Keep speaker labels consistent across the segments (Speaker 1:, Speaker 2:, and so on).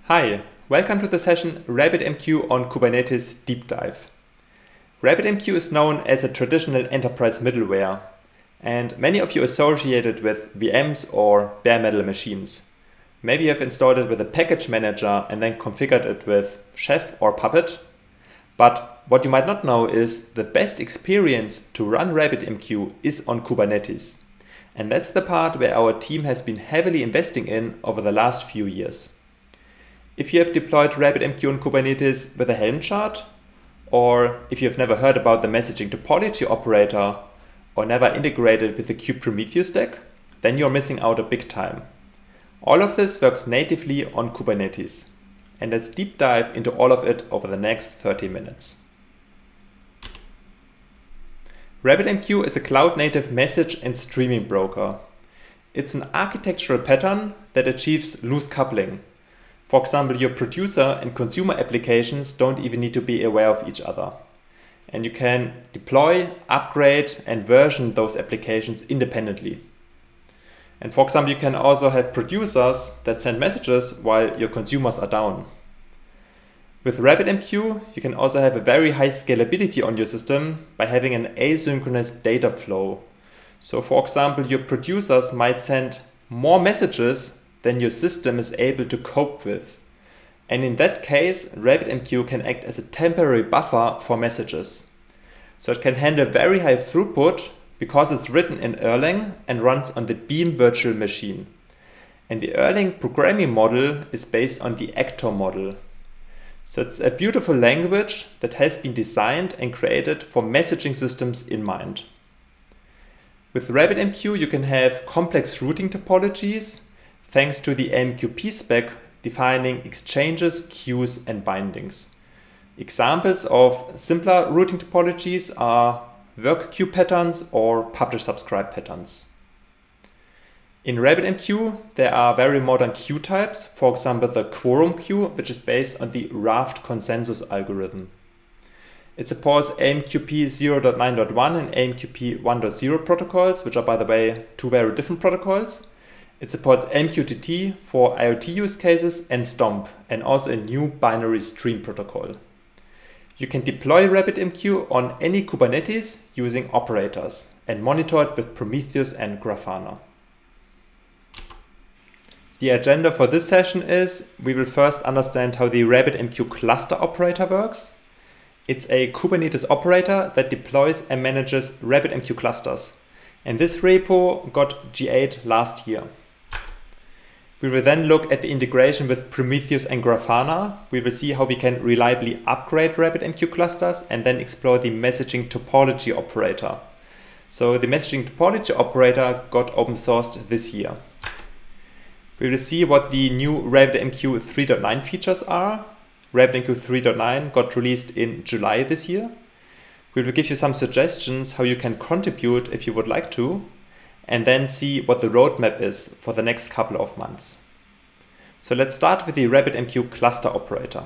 Speaker 1: Hi, welcome to the session RabbitMQ on Kubernetes Deep Dive. RabbitMQ is known as a traditional enterprise middleware, and many of you associate it with VMs or bare metal machines. Maybe you have installed it with a package manager and then configured it with Chef or Puppet. But what you might not know is the best experience to run RabbitMQ is on Kubernetes. And that's the part where our team has been heavily investing in over the last few years. If you have deployed RabbitMQ on Kubernetes with a Helm chart, or if you have never heard about the messaging topology operator, or never integrated with the kubePrometheus stack, then you're missing out a big time. All of this works natively on Kubernetes. And let's deep dive into all of it over the next 30 minutes. RabbitMQ is a cloud-native message and streaming broker. It's an architectural pattern that achieves loose coupling. For example, your producer and consumer applications don't even need to be aware of each other. And you can deploy, upgrade, and version those applications independently. And for example, you can also have producers that send messages while your consumers are down. With RabbitMQ, you can also have a very high scalability on your system by having an asynchronous data flow. So for example, your producers might send more messages than your system is able to cope with. And in that case, RabbitMQ can act as a temporary buffer for messages. So it can handle very high throughput because it's written in Erlang and runs on the Beam virtual machine. And the Erlang programming model is based on the Actor model. So it's a beautiful language that has been designed and created for messaging systems in mind. With RabbitMQ, you can have complex routing topologies thanks to the AMQP spec defining exchanges, queues, and bindings. Examples of simpler routing topologies are work queue patterns or publish-subscribe patterns. In RabbitMQ, there are very modern queue types, for example the quorum queue, which is based on the Raft consensus algorithm. It supports AMQP 0.9.1 and AMQP 1.0 protocols, which are, by the way, two very different protocols. It supports MQTT for IoT use cases and STOMP, and also a new binary stream protocol. You can deploy RabbitMQ on any Kubernetes using operators and monitor it with Prometheus and Grafana. The agenda for this session is we will first understand how the RabbitMQ cluster operator works. It's a Kubernetes operator that deploys and manages RabbitMQ clusters. And this repo got GA'd last year. We will then look at the integration with Prometheus and Grafana. We will see how we can reliably upgrade RabbitMQ clusters and then explore the messaging topology operator. So the messaging topology operator got open sourced this year. We will see what the new RabbitMQ 3.9 features are. RabbitMQ 3.9 got released in July this year. We will give you some suggestions how you can contribute if you would like to, and then see what the roadmap is for the next couple of months. So let's start with the RabbitMQ cluster operator.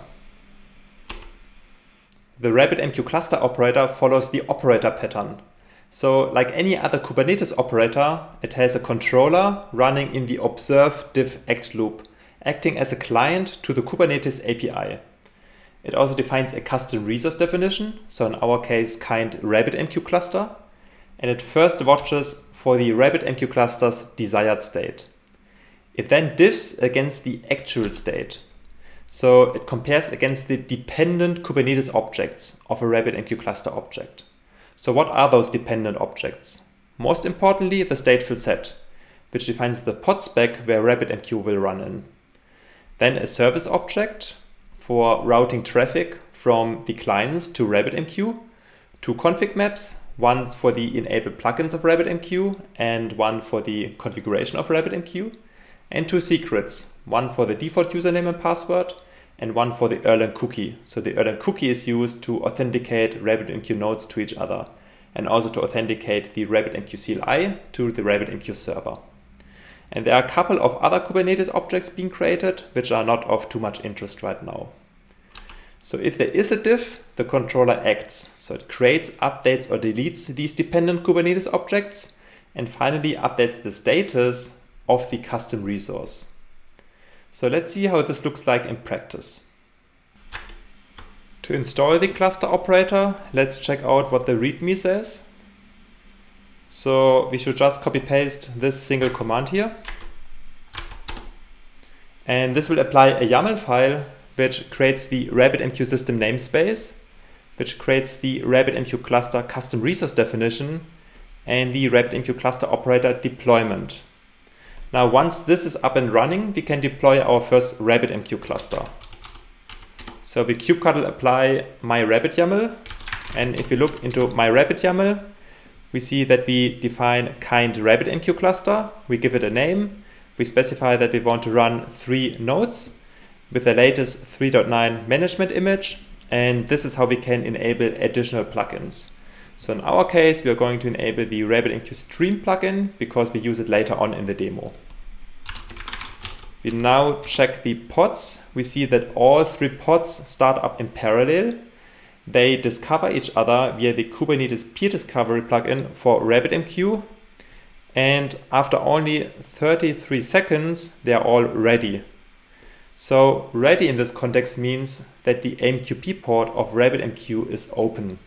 Speaker 1: The RabbitMQ cluster operator follows the operator pattern. So like any other Kubernetes operator, it has a controller running in the observe diff act loop, acting as a client to the Kubernetes API. It also defines a custom resource definition, so in our case kind RabbitMQ cluster, and it first watches for the RabbitMQ cluster's desired state. It then diffs against the actual state. So it compares against the dependent Kubernetes objects of a RabbitMQ cluster object. So what are those dependent objects? Most importantly, the stateful set, which defines the pod spec where RabbitMQ will run in. Then a service object for routing traffic from the clients to RabbitMQ, two config maps, one for the enabled plugins of RabbitMQ and one for the configuration of RabbitMQ, and two secrets, one for the default username and password and one for the Erlang cookie. So the Erlang cookie is used to authenticate RabbitMQ nodes to each other and also to authenticate the RabbitMQ CLI to the RabbitMQ server. And there are a couple of other Kubernetes objects being created, which are not of too much interest right now. So if there is a diff, the controller acts. So it creates, updates, or deletes these dependent Kubernetes objects, and finally updates the status of the custom resource. So let's see how this looks like in practice. To install the cluster operator, let's check out what the README says. So we should just copy paste this single command here. And this will apply a YAML file which creates the RabbitMQ system namespace, which creates the RabbitMQ cluster custom resource definition and the RabbitMQ cluster operator deployment. Now once this is up and running, we can deploy our first RabbitMQ cluster. So we kubectl apply myRabbit.yaml, and if we look into myRabbit.yaml, we see that we define kind RabbitMQ cluster, we give it a name, we specify that we want to run 3 nodes with the latest 3.9 management image, and this is how we can enable additional plugins. So in our case, we are going to enable the RabbitMQ Stream plugin because we use it later on in the demo. We now check the pods. We see that all 3 pods start up in parallel. They discover each other via the Kubernetes peer discovery plugin for RabbitMQ. And after only 33 seconds, they are all ready. So ready in this context means that the AMQP port of RabbitMQ is open.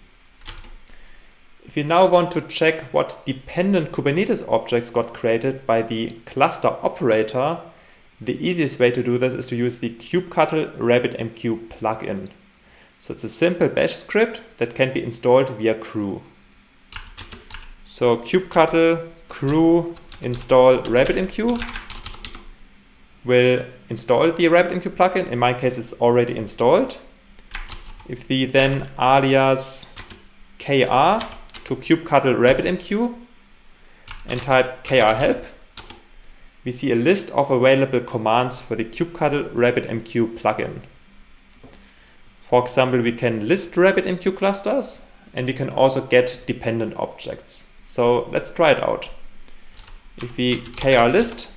Speaker 1: If we now want to check what dependent Kubernetes objects got created by the cluster operator, the easiest way to do this is to use the kubectl RabbitMQ plugin. So it's a simple bash script that can be installed via crew. So kubectl crew install RabbitMQ will install the RabbitMQ plugin. In my case, it's already installed. If we then alias kr to kubectl RabbitMQ and type kr help, we see a list of available commands for the kubectl RabbitMQ plugin. For example, we can list RabbitMQ clusters, and we can also get dependent objects. So let's try it out. If we kr list,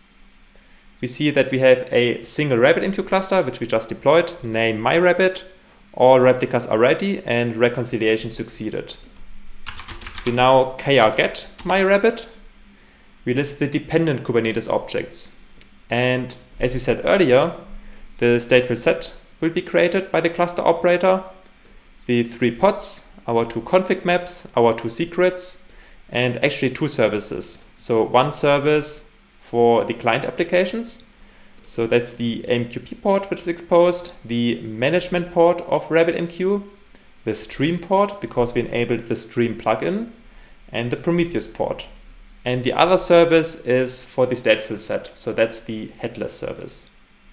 Speaker 1: we see that we have a single RabbitMQ cluster, which we just deployed, name myRabbit. All replicas are ready and reconciliation succeeded. We now kr get myRabbit. We list the dependent Kubernetes objects. And as we said earlier, the stateful set will be created by the cluster operator. The 3 pods, our 2 config maps, our 2 secrets, and actually 2 services. So 1 service for the client applications. So that's the AMQP port which is exposed, the management port of RabbitMQ, the stream port because we enabled the stream plugin, and the Prometheus port. And the other service is for the stateful set. So that's the headless service.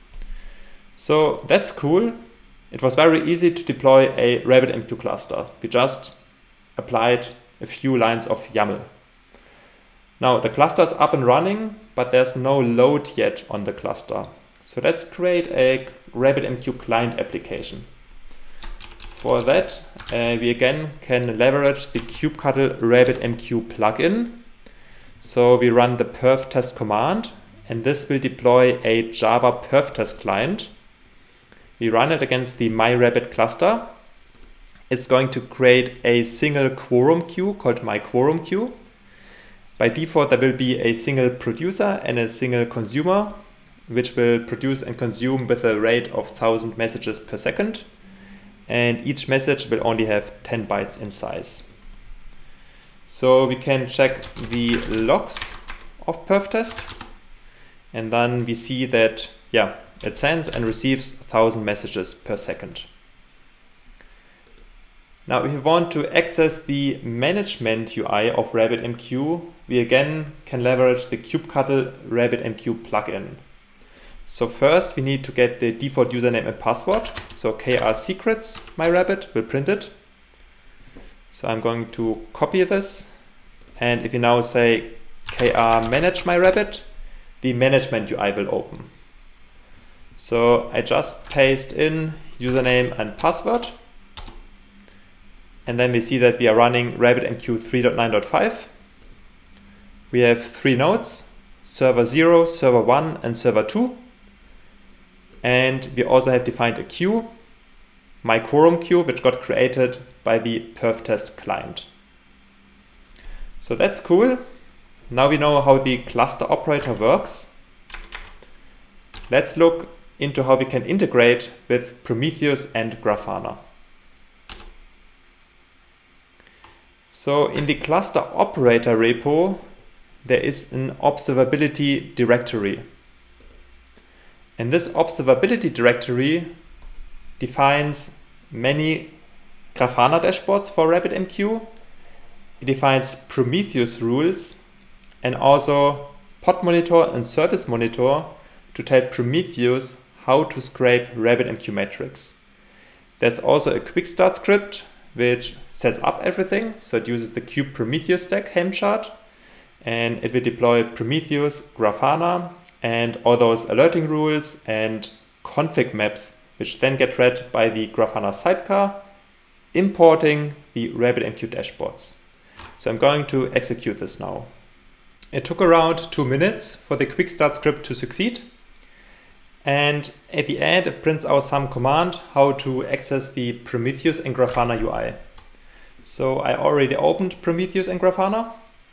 Speaker 1: So that's cool. It was very easy to deploy a RabbitMQ cluster. We just applied a few lines of YAML. Now the cluster is up and running, but there's no load yet on the cluster. So let's create a RabbitMQ client application. For that, we again can leverage the kubectl RabbitMQ plugin. So we run the perf test command, and this will deploy a Java perf test client. We run it against the myRabbit cluster. It's going to create a single quorum queue called myQuorumQ. By default, there will be a single producer and a single consumer, which will produce and consume with a rate of 1000 messages per second. And each message will only have 10 bytes in size. So we can check the logs of perf test, and then we see that, yeah, it sends and receives 1000 messages per second. Now, if you want to access the management UI of RabbitMQ, we again can leverage the kubectl RabbitMQ plugin. So first we need to get the default username and password. So kr secrets myRabbit will print it. So I'm going to copy this. And if you now say kr manage myRabbit, the management UI will open. So I just paste in username and password. And then we see that we are running RabbitMQ 3.9.5. We have 3 nodes, server 0, server 1, and server 2. And we also have defined a queue, myQuorumQ, which got created by the perf test client. So that's cool. Now we know how the cluster operator works. let's look into how we can integrate with Prometheus and Grafana. So in the cluster operator repo, there is an observability directory. And this observability directory defines many Grafana dashboards for RabbitMQ. It defines Prometheus rules and also pod monitor and service monitor to tell Prometheus how to scrape RabbitMQ metrics. There's also a quick start script which sets up everything. So it uses the kube Prometheus stack Helm chart, and it will deploy Prometheus, Grafana, and all those alerting rules and config maps, which then get read by the Grafana sidecar, importing the RabbitMQ dashboards. So I'm going to execute this now. It took around 2 minutes for the quick start script to succeed. And at the end, it prints out some command how to access the Prometheus and Grafana UI. So I already opened Prometheus and Grafana.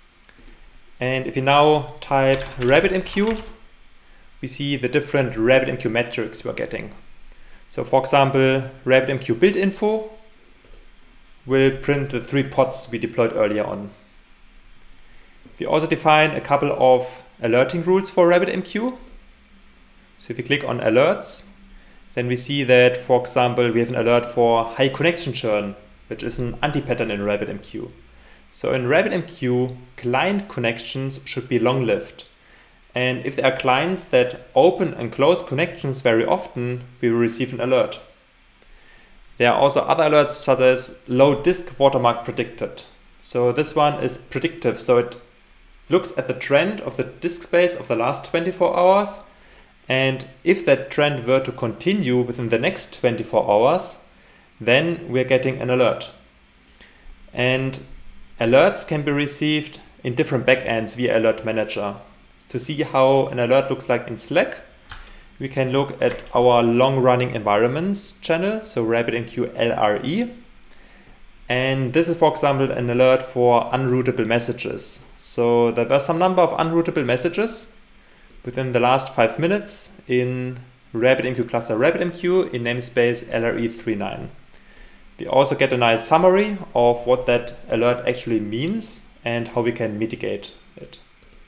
Speaker 1: And if you now type RabbitMQ, we see the different RabbitMQ metrics we're getting. So for example, RabbitMQ build info will print the 3 pods we deployed earlier on. We also define a couple of alerting rules for RabbitMQ. So if you click on alerts, then we see that, for example, we have an alert for high connection churn, which is an anti-pattern in RabbitMQ. So in RabbitMQ, client connections should be long-lived. And if there are clients that open and close connections very often, we will receive an alert. There are also other alerts such as low disk watermark predicted. So this one is predictive. So it looks at the trend of the disk space of the last 24 hours. And if that trend were to continue within the next 24 hours, then we're getting an alert. And alerts can be received in different backends via Alert Manager. To see how an alert looks like in Slack, we can look at our long-running environments channel, so RabbitMQ LRE. And this is, for example, an alert for unroutable messages. So there were some number of unroutable messages within the last 5 minutes in RabbitMQ cluster RabbitMQ in namespace LRE39. We also get a nice summary of what that alert actually means and how we can mitigate it.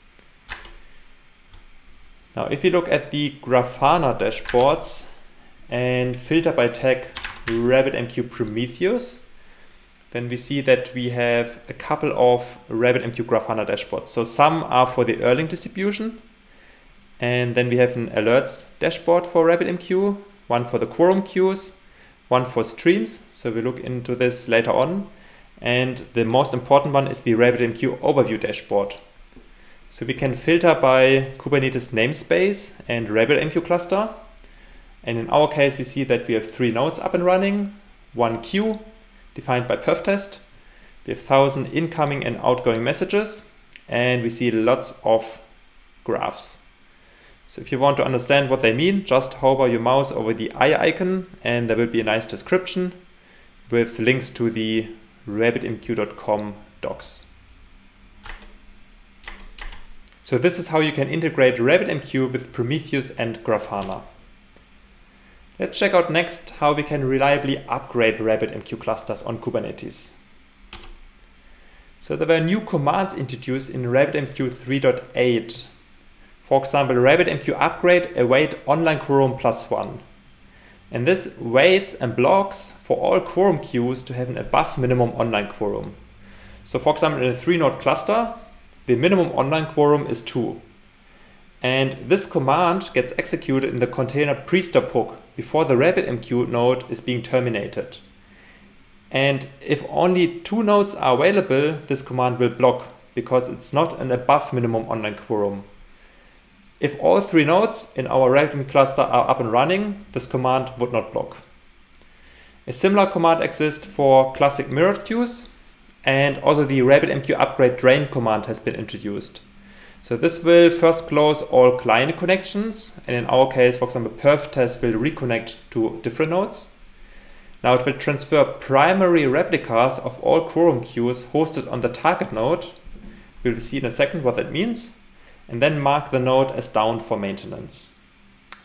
Speaker 1: Now, if you look at the Grafana dashboards and filter by tag RabbitMQ Prometheus, then we see that we have a couple of RabbitMQ Grafana dashboards. So some are for the Erlang distribution, and then we have an alerts dashboard for RabbitMQ, one for the quorum queues, one for streams. So we look into this later on. And the most important one is the RabbitMQ overview dashboard. So we can filter by Kubernetes namespace and RabbitMQ cluster. And in our case, we see that we have 3 nodes up and running, 1 queue defined by perf_test. We have 1,000 incoming and outgoing messages, and we see lots of graphs. So if you want to understand what they mean, just hover your mouse over the eye icon and there will be a nice description with links to the rabbitmq.com docs. So this is how you can integrate RabbitMQ with Prometheus and Grafana. Let's check out next how we can reliably upgrade RabbitMQ clusters on Kubernetes. So there were new commands introduced in RabbitMQ 3.8. For example, RabbitMQ upgrade await online quorum +1. And this waits and blocks for all quorum queues to have an above minimum online quorum. So for example, in a 3-node cluster, the minimum online quorum is 2. And this command gets executed in the container pre-stop hook before the RabbitMQ node is being terminated. And if only 2 nodes are available, this command will block because it's not an above minimum online quorum. If all 3 nodes in our RabbitMQ cluster are up and running, this command would not block. A similar command exists for classic mirrored queues, and also the RabbitMQ upgrade drain command has been introduced. So this will first close all client connections, and in our case, for example, perf_test will reconnect to different nodes. Now it will transfer primary replicas of all quorum queues hosted on the target node. We'll see in a second what that means, and then mark the node as down for maintenance.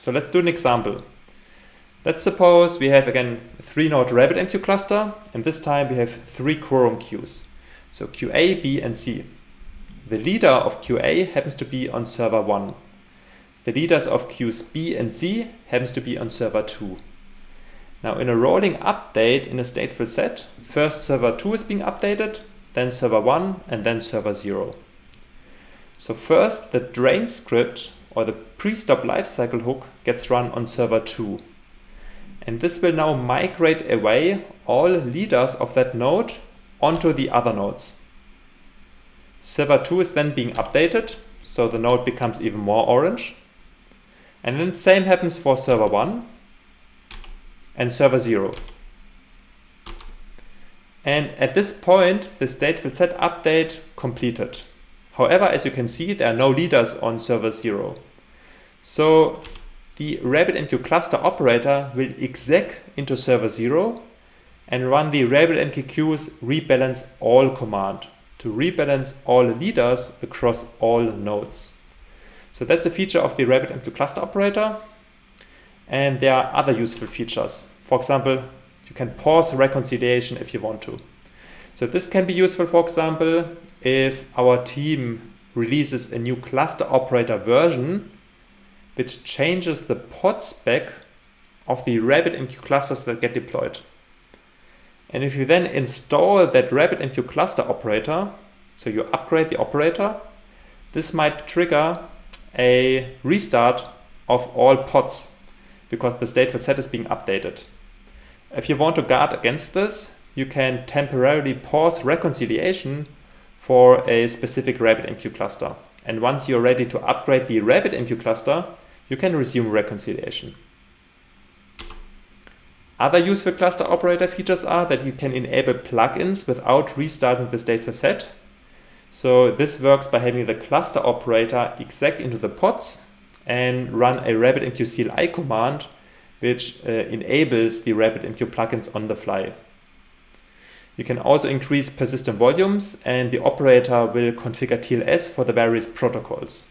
Speaker 1: So let's do an example. Let's suppose we have again a 3-node RabbitMQ cluster, and this time we have 3 quorum queues. So QA, B, and C. The leader of QA happens to be on server 1. The leaders of queues B and C happens to be on server 2. Now in a rolling update in a stateful set, first server 2 is being updated, then server 1, and then server 0. So first the drain script or the pre-stop lifecycle hook gets run on server 2. And this will now migrate away all leaders of that node onto the other nodes. Server 2 is then being updated, so the node becomes even more orange. And then the same happens for server 1 and server 0. And at this point, the stateful set update completed. However, as you can see, there are no leaders on server 0. So the RabbitMQ cluster operator will exec into server 0 and run the RabbitMQ's rebalance all command to rebalance all leaders across all nodes. So that's a feature of the RabbitMQ cluster operator. And there are other useful features. For example, you can pause reconciliation if you want to. So this can be useful, for example, if our team releases a new cluster operator version which changes the pod spec of the RabbitMQ clusters that get deployed. And if you then install that RabbitMQ cluster operator, so you upgrade the operator, this might trigger a restart of all pods because the stateful set is being updated. If you want to guard against this, you can temporarily pause reconciliation for a specific RabbitMQ cluster. And once you're ready to upgrade the RabbitMQ cluster, you can resume reconciliation. Other useful cluster operator features are that you can enable plugins without restarting the stateful set. So this works by having the cluster operator exec into the pods and run a RabbitMQ CLI command which enables the RabbitMQ plugins on the fly. You can also increase persistent volumes, and the operator will configure TLS for the various protocols.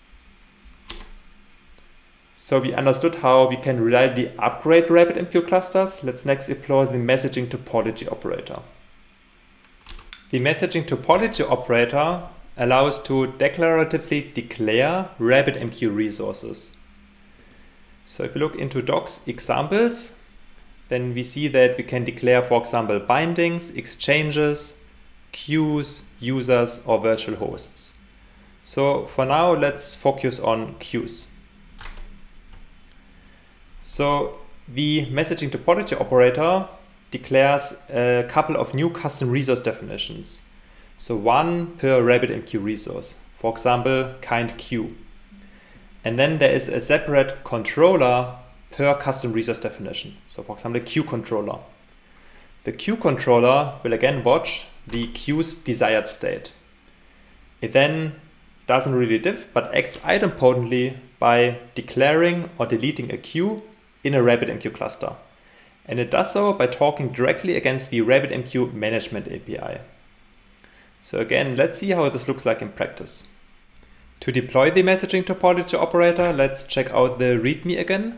Speaker 1: So we understood how we can reliably upgrade RabbitMQ clusters. Let's next explore the messaging topology operator. The messaging topology operator allows to declaratively declare RabbitMQ resources. So if you look into docs examples, then we see that we can declare, for example, bindings, exchanges, queues, users, or virtual hosts. So for now, let's focus on queues. So the messaging topology operator declares a couple of new custom resource definitions. So one per RabbitMQ resource, for example, kind queue. And then there is a separate controller per custom resource definition. So for example, a queue controller. The queue controller will again watch the queue's desired state. It then doesn't really diff, but acts idempotently by declaring or deleting a queue in a RabbitMQ cluster. And it does so by talking directly against the RabbitMQ management API. So again, let's see how this looks like in practice. To deploy the messaging topology operator, let's check out the README again.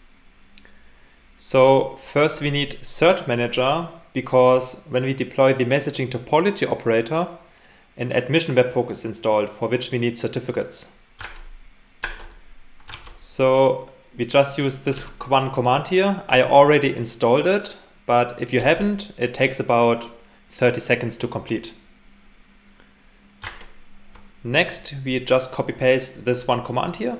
Speaker 1: So first we need cert manager, because when we deploy the messaging topology operator, an admission webhook is installed for which we need certificates. So we just use this one command here. I already installed it, but if you haven't, it takes about 30 seconds to complete. Next, we just copy paste this one command here.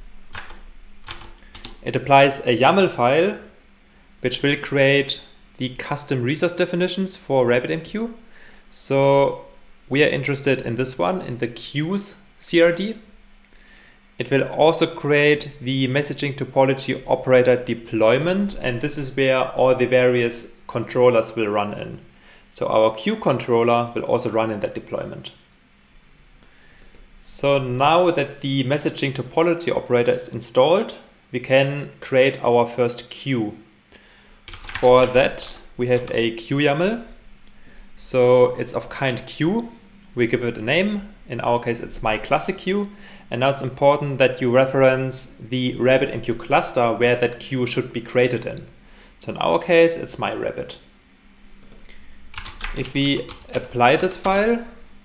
Speaker 1: It applies a YAML file, which will create the custom resource definitions for RabbitMQ. So we are interested in this one, in the queues CRD. It will also create the messaging topology operator deployment, and this is where all the various controllers will run in. So our queue controller will also run in that deployment. So now that the messaging topology operator is installed, we can create our first queue. For that, we have a queue YAML. So it's of kind queue, we give it a name. In our case, it's my classic queue. And now it's important that you reference the RabbitMQ cluster where that queue should be created in. So in our case, it's my Rabbit. If we apply this file,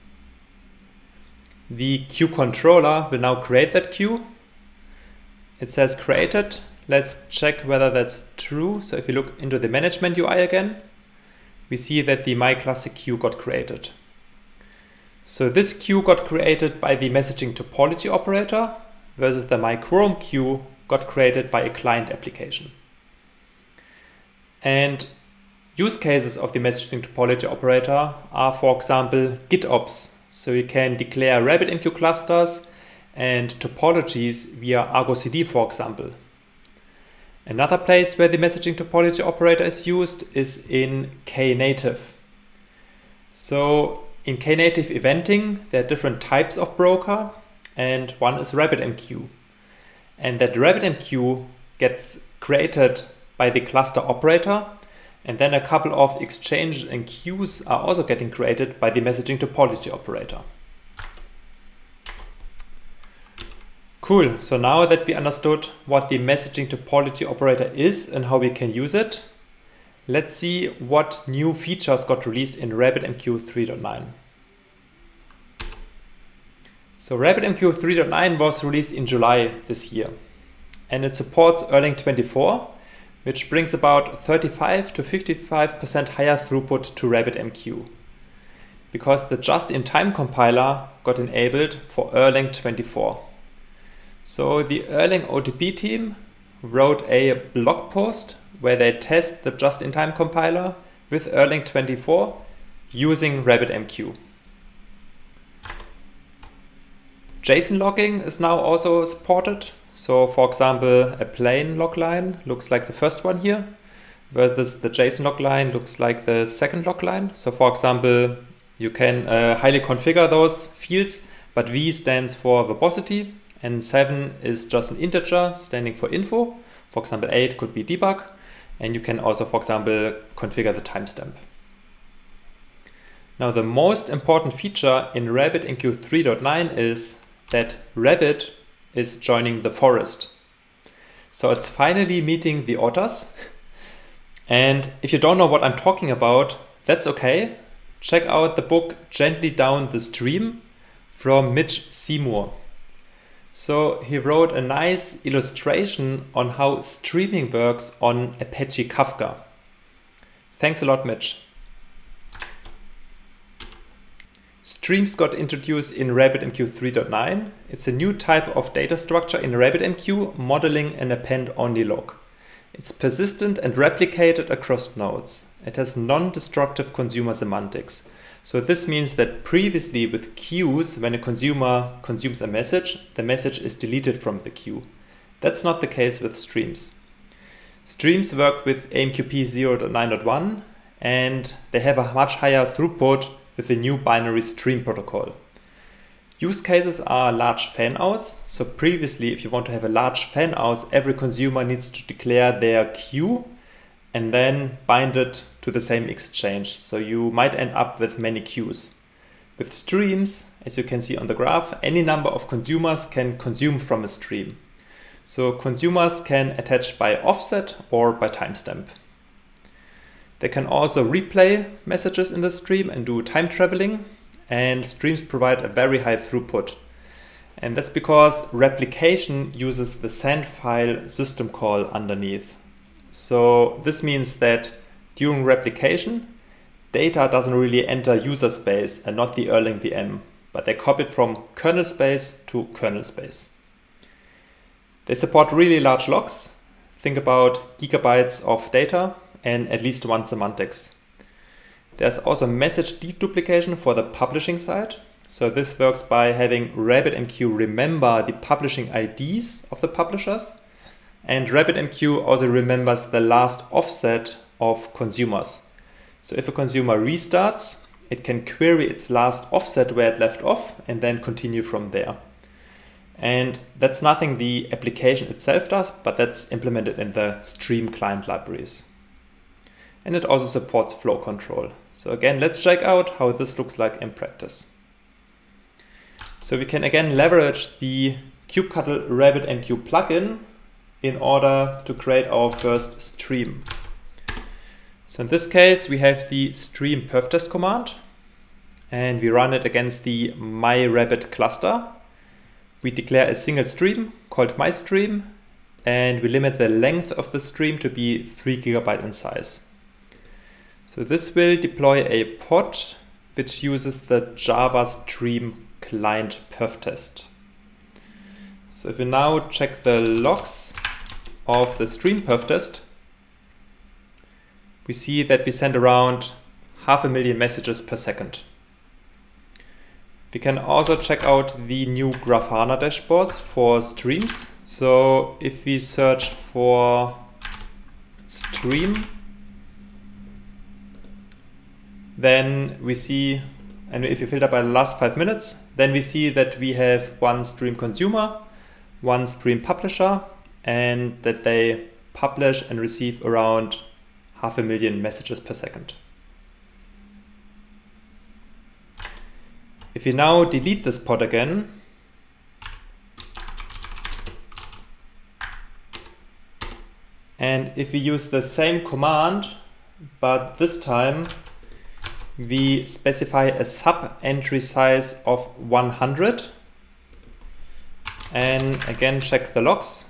Speaker 1: the queue controller will now create that queue. It says created. Let's check whether that's true. So if you look into the management UI again, we see that the my classic queue got created. So this queue got created by the messaging topology operator versus the my Chrome queue got created by a client application. And use cases of the messaging topology operator are, for example, GitOps. So you can declare RabbitMQ clusters and topologies via Argo CD, for example. Another place where the messaging topology operator is used is in Knative. So in Knative eventing, there are different types of broker, and one is RabbitMQ. And that RabbitMQ gets created by the cluster operator, and then a couple of exchanges and queues are also getting created by the messaging topology operator. Cool, so now that we understood what the messaging topology operator is and how we can use it, let's see what new features got released in RabbitMQ 3.9. So RabbitMQ 3.9 was released in July this year, and it supports Erlang 24, which brings about 35 to 55% higher throughput to RabbitMQ, because the just-in-time compiler got enabled for Erlang 24. So the Erlang OTP team wrote a blog post where they test the just-in-time compiler with Erlang 24 using RabbitMQ. JSON logging is now also supported. So for example, a plain logline looks like the first one here, versus the JSON logline looks like the second logline. So for example, you can highly configure those fields, but V stands for verbosity, and 7 is just an integer standing for info. For example, 8 could be debug. And you can also, for example, configure the timestamp. Now, the most important feature in RabbitMQ 3.9 is that Rabbit is joining the forest. So it's finally meeting the otters. And if you don't know what I'm talking about, that's okay. Check out the book Gently Down the Stream from Mitch Seymour. So he wrote a nice illustration on how streaming works on Apache Kafka. Thanks a lot, Mitch. Streams got introduced in RabbitMQ 3.9. It's a new type of data structure in RabbitMQ modeling an append-only log. It's persistent and replicated across nodes. It has non-destructive consumer semantics. So this means that previously with queues, when a consumer consumes a message, the message is deleted from the queue. That's not the case with streams. Streams work with AMQP 0.9.1 and they have a much higher throughput with the new binary stream protocol. Use cases are large fanouts. So previously, if you want to have a large fanouts, every consumer needs to declare their queue and then bind it to the same exchange. So you might end up with many queues. With streams, as you can see on the graph, any number of consumers can consume from a stream. So consumers can attach by offset or by timestamp. They can also replay messages in the stream and do time traveling, and streams provide a very high throughput. And that's because replication uses the send file system call underneath. So this means that during replication, data doesn't really enter user space and not the Erlang VM, but they copy it from kernel space to kernel space. They support really large logs. Think about gigabytes of data and at least one semantics. There's also message deduplication for the publishing side. So this works by having RabbitMQ remember the publishing IDs of the publishers. And RabbitMQ also remembers the last offset of consumers. So if a consumer restarts, it can query its last offset where it left off and then continue from there. And that's nothing the application itself does, but that's implemented in the Stream client libraries. And it also supports flow control. So again, let's check out how this looks like in practice. So we can again leverage the kubectl RabbitMQ plugin in order to create our first stream. So in this case, we have the stream perftest command, and we run it against the myRabbit cluster. We declare a single stream called myStream, and we limit the length of the stream to be 3 GB in size. So this will deploy a pod which uses the Java Stream client perftest. So if we now check the logs of the stream perftest, we see that we send around 500,000 messages per second. We can also check out the new Grafana dashboards for streams. So if we search for stream, then we see, and if you filter by the last 5 minutes, then we see that we have one stream consumer, one stream publisher, and that they publish and receive around 500,000 messages per second. If we now delete this pod again, and if we use the same command, but this time we specify a sub entry size of 100, and again check the logs,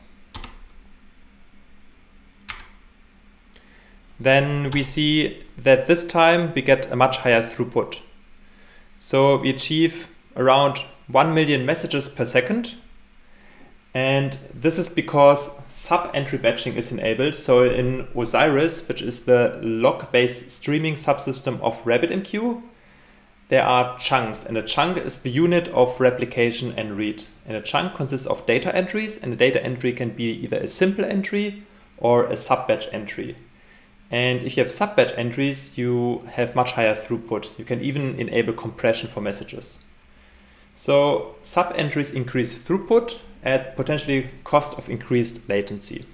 Speaker 1: then we see that this time we get a much higher throughput. So we achieve around 1 million messages per second. And this is because sub-entry batching is enabled. So in Osiris, which is the log-based streaming subsystem of RabbitMQ, there are chunks, and a chunk is the unit of replication and read. And a chunk consists of data entries, and a data entry can be either a simple entry or a sub-batch entry. And if you have sub-batch entries, you have much higher throughput. You can even enable compression for messages. So sub-entries increase throughput at potentially cost of increased latency.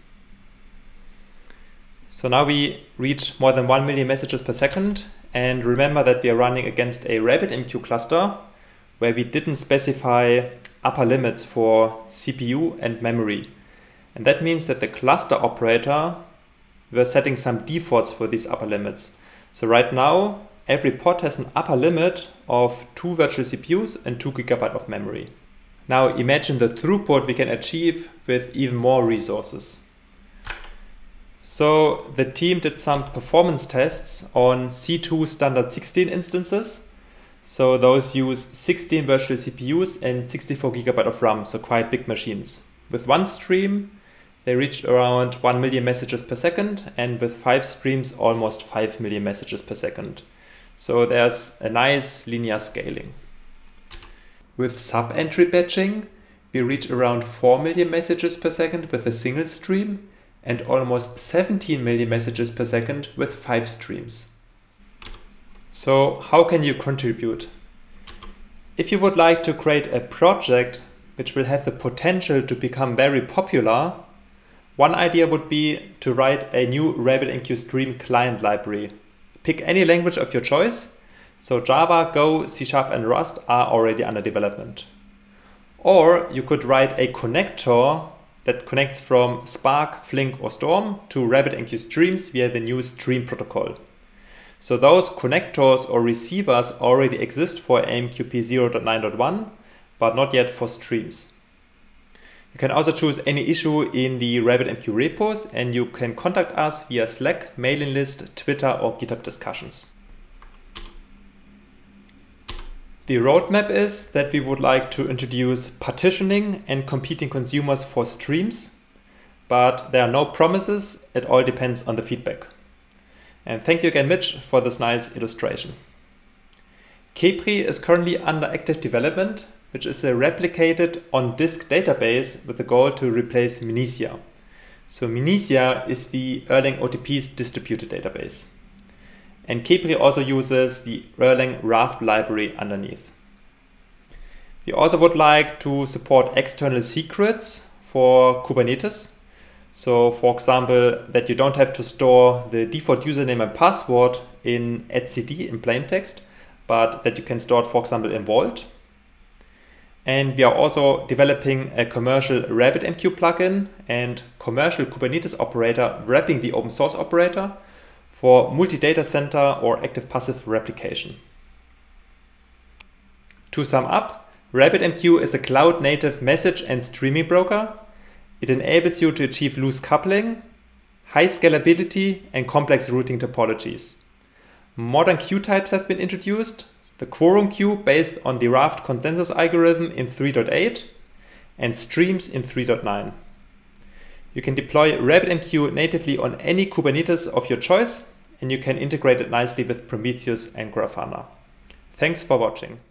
Speaker 1: So now we reach more than 1 million messages per second. And remember that we are running against a RabbitMQ cluster where we didn't specify upper limits for CPU and memory. And that means that the cluster operator, we're setting some defaults for these upper limits. So right now, every pod has an upper limit of 2 virtual CPUs and 2 GB of memory. Now imagine the throughput we can achieve with even more resources. So the team did some performance tests on C2 standard 16 instances. So those use 16 virtual CPUs and 64 GB of RAM, so quite big machines. With one stream, they reached around 1 million messages per second, and with 5 streams, almost 5 million messages per second. So there's a nice linear scaling. With sub-entry batching, we reach around 4 million messages per second with a single stream, and almost 17 million messages per second with 5 streams. So how can you contribute? If you would like to create a project which will have the potential to become very popular, one idea would be to write a new RabbitMQ Stream client library. Pick any language of your choice. So Java, Go, C# and Rust are already under development. Or you could write a connector that connects from Spark, Flink or Storm to RabbitMQ streams via the new Stream protocol. So those connectors or receivers already exist for AMQP 0.9.1, but not yet for streams. You can also choose any issue in the RabbitMQ repos, and you can contact us via Slack, mailing list, Twitter or GitHub discussions. The roadmap is that we would like to introduce partitioning and competing consumers for streams, but there are no promises. It all depends on the feedback. And thank you again, Mitch, for this nice illustration. Kepri is currently under active development, which is a replicated on-disk database with the goal to replace Mnesia. So Mnesia is the Erlang OTP's distributed database. And Kepri also uses the Erlang Raft library underneath. We also would like to support external secrets for Kubernetes. So for example, that you don't have to store the default username and password in etcd in plain text, but that you can store it, for example, in Vault. And we are also developing a commercial RabbitMQ plugin and commercial Kubernetes operator wrapping the open source operator for multi-data center or active-passive replication. To sum up, RabbitMQ is a cloud-native message and streaming broker. It enables you to achieve loose coupling, high scalability, and complex routing topologies. Modern queue types have been introduced. The quorum queue based on the Raft consensus algorithm in 3.8 and streams in 3.9. You can deploy RabbitMQ natively on any Kubernetes of your choice, and you can integrate it nicely with Prometheus and Grafana. Thanks for watching.